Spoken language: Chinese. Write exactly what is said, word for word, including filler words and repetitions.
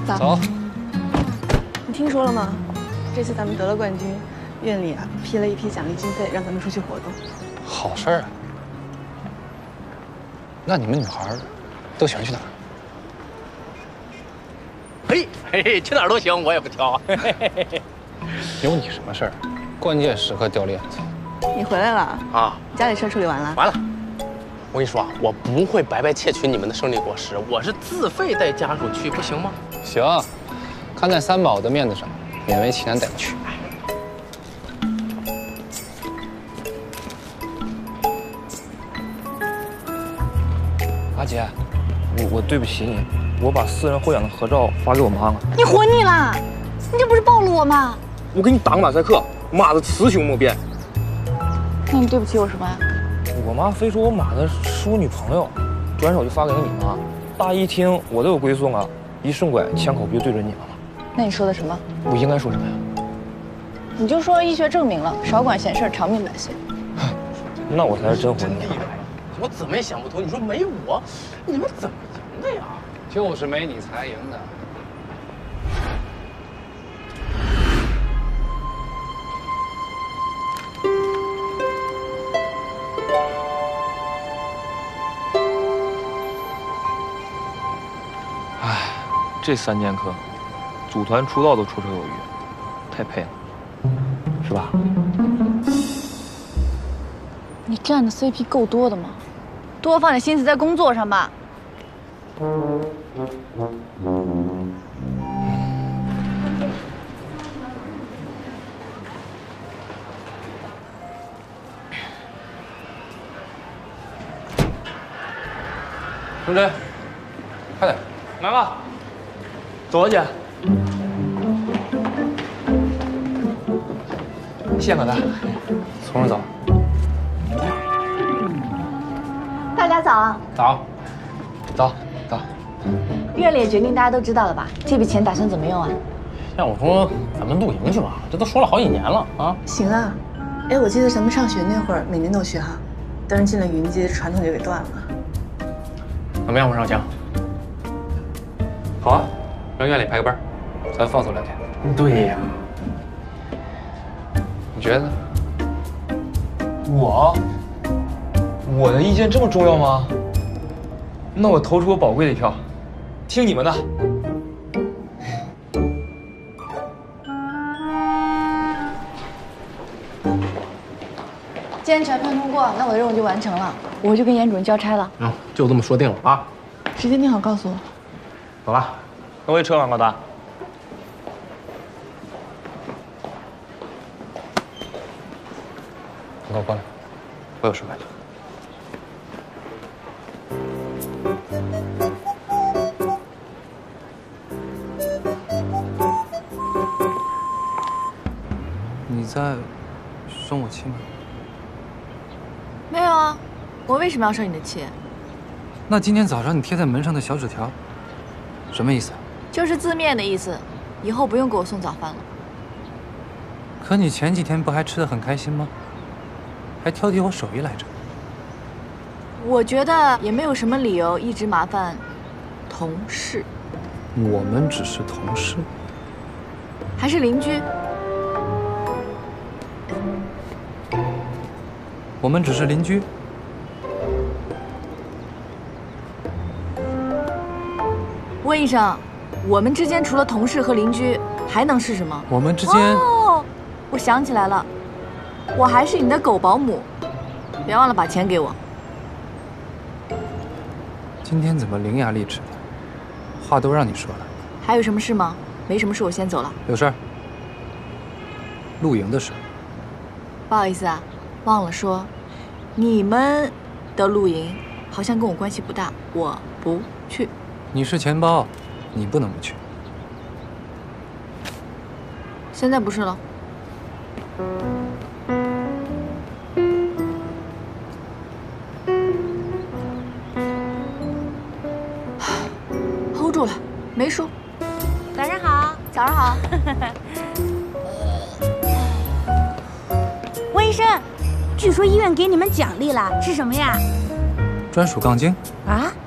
走。 你听说了吗？这次咱们得了冠军，院里啊批了一批奖励经费，让咱们出去活动。 好事儿啊！那你们女孩都喜欢去哪儿？ 嘿，嘿嘿，去哪儿都行，我也不挑。 有你什么事儿？关键时刻掉链子。 你回来了啊？ 家里事处理完了？ 完了。我跟你说啊，我不会白白窃取你们的胜利果实，我是自费带家属去，不行吗？ 行，看在三宝的面子上，勉为其难带你去。 阿姐，我我对不起你，我把私人获奖的合照发给我妈了。 你活腻了？你这不是暴露我吗？ 我给你打个马赛克，妈的雌雄莫辨。 那你对不起我什么呀？ 我妈非说我马的是我女朋友，转手就发给了你妈。大姨听我都有归宿啊，一顺拐枪口不就对准你了吗？ 那你说的什么？ 我应该说什么呀？ 你就说医学证明了，少管闲事，长命百岁。 那我才是真活腻了。 我怎么也想不通，你说没我，你们怎么赢的呀？ 就是没你才赢的。 唉，这三剑客，组团出道都绰绰有余，太配了，是吧？ 你占的 C P 够多的吗？多放点心思在工作上吧。 钟真，快点， 来吧，走啊，姐。谢可大， 从哪走？ 大家早。 早，走走。 院里也决定，大家都知道了吧？这笔钱打算怎么用啊？ 要我说，咱们露营去吧，这都说了好几年了啊。 行啊，哎，我记得咱们上学那会儿，每年都去哈，但是进了云街，传统就给断了。 怎么样，文少强？ 好啊，让院里排个班，咱放松两天。 对呀。 你觉得呢？ 我，我的意见这么重要吗？那我投出我宝贵的一票，听你们的。 既然全票通过，那我的任务就完成了，我就跟严主任交差了。 嗯，就这么说定了啊。 时间定好告诉我。 走了。 那我也撤了，老大。 你给我过来，我有事问你。你在生我气吗？ 没有啊，我为什么要生你的气？ 那今天早上你贴在门上的小纸条，什么意思？ 就是字面的意思，以后不用给我送早饭了。 可你前几天不还吃得很开心吗？还挑剔我手艺来着。 我觉得也没有什么理由一直麻烦同事。 我们只是同事， 还是邻居？ 我们只是邻居。 问一声，我们之间除了同事和邻居，还能是什么？ 我们之间…… 哦，我想起来了，我还是你的狗保姆，别忘了把钱给我。 今天怎么伶牙俐齿的？话都让你说了。 还有什么事吗？没什么事，我先走了。 有事儿。露营的事。 不好意思啊，忘了说，你们的露营好像跟我关系不大，我不去。 你是钱包，你不能不去。 现在不是了。hold 住了，没输。 早上好， 早上好。 温医生，据说医院给你们奖励了，是什么呀？ 专属杠精。 啊？